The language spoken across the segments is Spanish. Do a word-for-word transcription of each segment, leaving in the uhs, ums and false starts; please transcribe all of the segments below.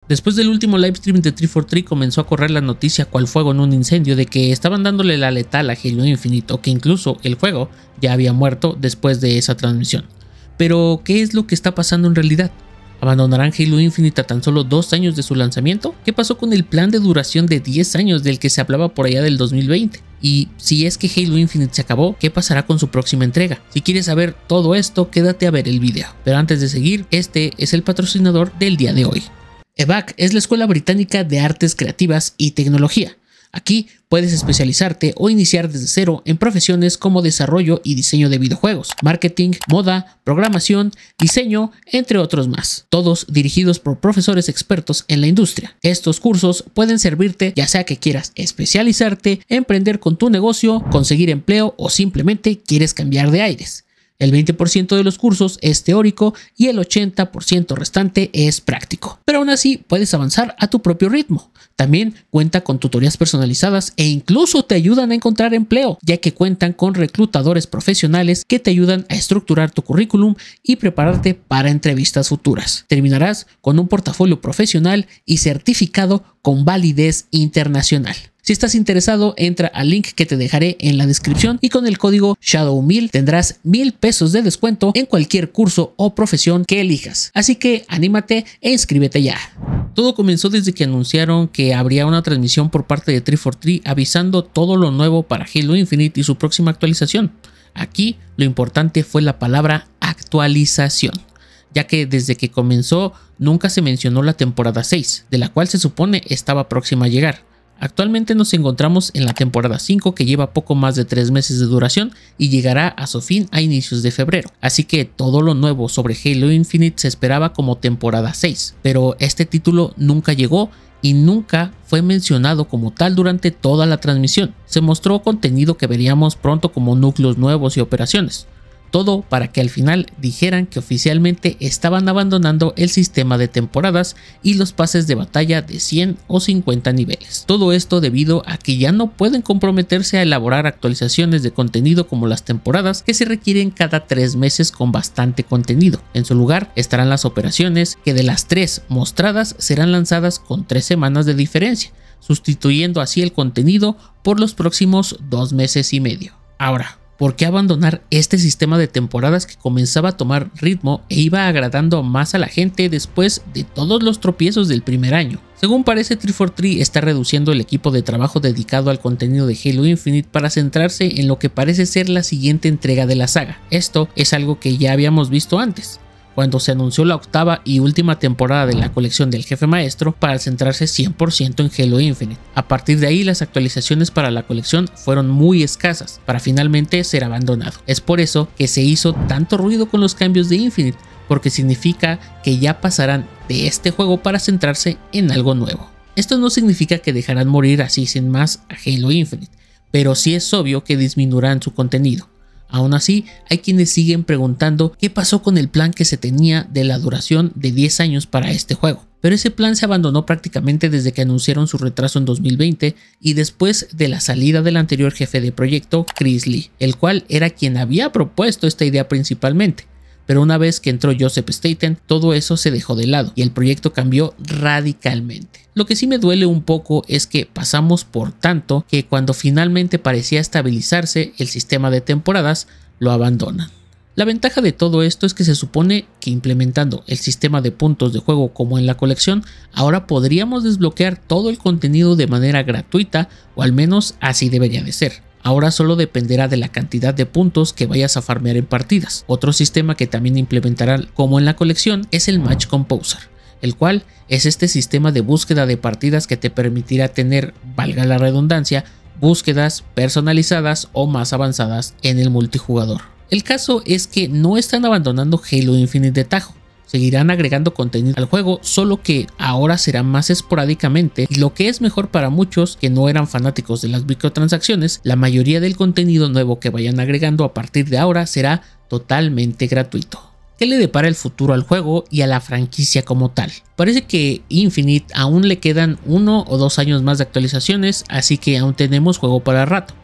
Después del último livestream de trescientos cuarenta y tres comenzó a correr la noticia cual fuego en un incendio de que estaban dándole la letal a Halo Infinite o que incluso el juego ya había muerto después de esa transmisión. Pero, ¿qué es lo que está pasando en realidad? ¿Abandonarán Halo Infinite a tan solo dos años de su lanzamiento? ¿Qué pasó con el plan de duración de diez años del que se hablaba por allá del dos mil veinte? Y si es que Halo Infinite se acabó, ¿qué pasará con su próxima entrega? Si quieres saber todo esto, quédate a ver el video. Pero antes de seguir, este es el patrocinador del día de hoy. E B A C es la Escuela Británica de Artes Creativas y Tecnología. Aquí puedes especializarte o iniciar desde cero en profesiones como desarrollo y diseño de videojuegos, marketing, moda, programación, diseño, entre otros más. Todos dirigidos por profesores expertos en la industria. Estos cursos pueden servirte ya sea que quieras especializarte, emprender con tu negocio, conseguir empleo o simplemente quieres cambiar de aires. El veinte por ciento de los cursos es teórico y el ochenta por ciento restante es práctico. Pero aún así puedes avanzar a tu propio ritmo. También cuenta con tutorías personalizadas e incluso te ayudan a encontrar empleo, ya que cuentan con reclutadores profesionales que te ayudan a estructurar tu currículum y prepararte para entrevistas futuras. Terminarás con un portafolio profesional y certificado con validez internacional. Si estás interesado, entra al link que te dejaré en la descripción y con el código Shadow mil tendrás mil pesos de descuento en cualquier curso o profesión que elijas. Así que anímate e inscríbete ya. Todo comenzó desde que anunciaron que habría una transmisión por parte de trescientos cuarenta y tres avisando todo lo nuevo para Halo Infinite y su próxima actualización. Aquí lo importante fue la palabra actualización, ya que desde que comenzó nunca se mencionó la temporada seis, de la cual se supone estaba próxima a llegar. Actualmente nos encontramos en la temporada cinco, que lleva poco más de tres meses de duración y llegará a su fin a inicios de febrero. Así que todo lo nuevo sobre Halo Infinite se esperaba como temporada seis, pero este título nunca llegó y nunca fue mencionado como tal durante toda la transmisión. Se mostró contenido que veríamos pronto como núcleos nuevos y operaciones. Todo para que al final dijeran que oficialmente estaban abandonando el sistema de temporadas y los pases de batalla de cien o cincuenta niveles. Todo esto debido a que ya no pueden comprometerse a elaborar actualizaciones de contenido como las temporadas, que se requieren cada tres meses con bastante contenido. En su lugar estarán las operaciones, que de las tres mostradas serán lanzadas con tres semanas de diferencia, sustituyendo así el contenido por los próximos dos meses y medio. Ahora, ¿por qué abandonar este sistema de temporadas que comenzaba a tomar ritmo e iba agradando más a la gente después de todos los tropiezos del primer año? Según parece, trescientos cuarenta y tres está reduciendo el equipo de trabajo dedicado al contenido de Halo Infinite para centrarse en lo que parece ser la siguiente entrega de la saga. Esto es algo que ya habíamos visto antes, cuando se anunció la octava y última temporada de la colección del jefe maestro para centrarse cien por ciento en Halo Infinite. A partir de ahí, las actualizaciones para la colección fueron muy escasas para finalmente ser abandonado. Es por eso que se hizo tanto ruido con los cambios de Infinite, porque significa que ya pasarán de este juego para centrarse en algo nuevo. Esto no significa que dejarán morir así sin más a Halo Infinite, pero sí es obvio que disminuirán su contenido. Aún así, hay quienes siguen preguntando qué pasó con el plan que se tenía de la duración de diez años para este juego. Pero ese plan se abandonó prácticamente desde que anunciaron su retraso en dos mil veinte y después de la salida del anterior jefe de proyecto, Chris Lee, el cual era quien había propuesto esta idea principalmente. Pero una vez que entró Joseph Staten, todo eso se dejó de lado y el proyecto cambió radicalmente. Lo que sí me duele un poco es que pasamos por tanto que cuando finalmente parecía estabilizarse el sistema de temporadas, lo abandonan. La ventaja de todo esto es que se supone que implementando el sistema de puntos de juego como en la colección, ahora podríamos desbloquear todo el contenido de manera gratuita, o al menos así debería de ser. Ahora solo dependerá de la cantidad de puntos que vayas a farmear en partidas. Otro sistema que también implementarán como en la colección es el Match Composer, el cual es este sistema de búsqueda de partidas que te permitirá tener, valga la redundancia, búsquedas personalizadas o más avanzadas en el multijugador. El caso es que no están abandonando Halo Infinite de tajo. Seguirán agregando contenido al juego, solo que ahora será más esporádicamente, y lo que es mejor para muchos que no eran fanáticos de las microtransacciones, la mayoría del contenido nuevo que vayan agregando a partir de ahora será totalmente gratuito. ¿Qué le depara el futuro al juego y a la franquicia como tal? Parece que Infinite aún le quedan uno o dos años más de actualizaciones, así que aún tenemos juego para rato.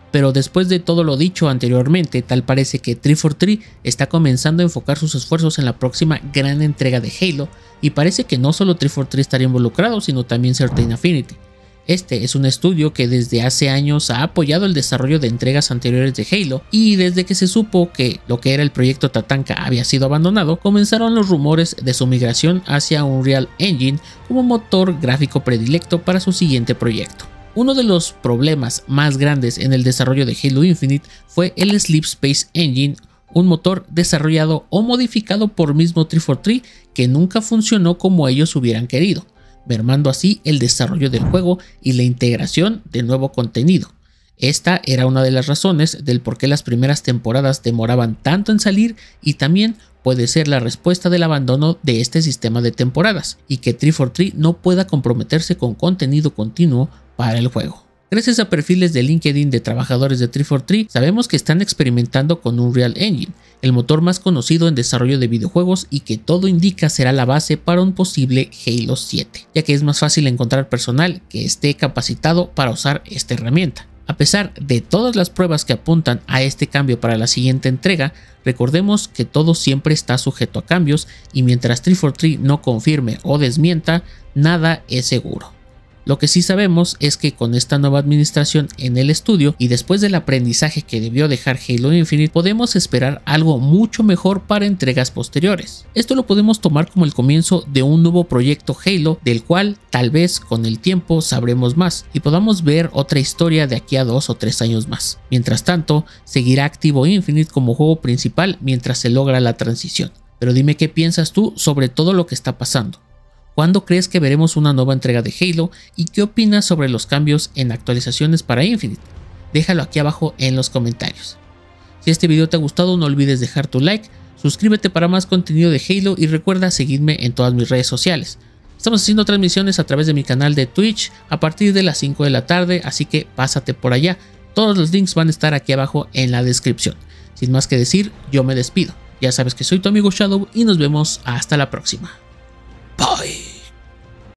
Pero después de todo lo dicho anteriormente, tal parece que trescientos cuarenta y tres está comenzando a enfocar sus esfuerzos en la próxima gran entrega de Halo, y parece que no solo trescientos cuarenta y tres estaría involucrado, sino también Certain Affinity. Este es un estudio que desde hace años ha apoyado el desarrollo de entregas anteriores de Halo, y desde que se supo que lo que era el proyecto Tatanka había sido abandonado, comenzaron los rumores de su migración hacia Unreal Engine como motor gráfico predilecto para su siguiente proyecto. Uno de los problemas más grandes en el desarrollo de Halo Infinite fue el Sleep Space Engine, un motor desarrollado o modificado por mismo trescientos cuarenta y tres que nunca funcionó como ellos hubieran querido, mermando así el desarrollo del juego y la integración de nuevo contenido. Esta era una de las razones del por qué las primeras temporadas demoraban tanto en salir, y también puede ser la respuesta del abandono de este sistema de temporadas y que trescientos cuarenta y tres no pueda comprometerse con contenido continuo para el juego. Gracias a perfiles de LinkedIn de trabajadores de trescientos cuarenta y tres, sabemos que están experimentando con Unreal Engine, el motor más conocido en desarrollo de videojuegos y que todo indica será la base para un posible Halo siete, ya que es más fácil encontrar personal que esté capacitado para usar esta herramienta. A pesar de todas las pruebas que apuntan a este cambio para la siguiente entrega, recordemos que todo siempre está sujeto a cambios, y mientras trescientos cuarenta y tres no confirme o desmienta, nada es seguro. Lo que sí sabemos es que con esta nueva administración en el estudio y después del aprendizaje que debió dejar Halo Infinite, podemos esperar algo mucho mejor para entregas posteriores. Esto lo podemos tomar como el comienzo de un nuevo proyecto Halo, del cual tal vez con el tiempo sabremos más y podamos ver otra historia de aquí a dos o tres años más. Mientras tanto, seguirá activo Infinite como juego principal mientras se logra la transición. Pero dime qué piensas tú sobre todo lo que está pasando. ¿Cuándo crees que veremos una nueva entrega de Halo? ¿Y qué opinas sobre los cambios en actualizaciones para Infinite? Déjalo aquí abajo en los comentarios. Si este video te ha gustado, no olvides dejar tu like, suscríbete para más contenido de Halo y recuerda seguirme en todas mis redes sociales. Estamos haciendo transmisiones a través de mi canal de Twitch a partir de las cinco de la tarde, así que pásate por allá. Todos los links van a estar aquí abajo en la descripción. Sin más que decir, yo me despido. Ya sabes que soy tu amigo Shadow y nos vemos hasta la próxima.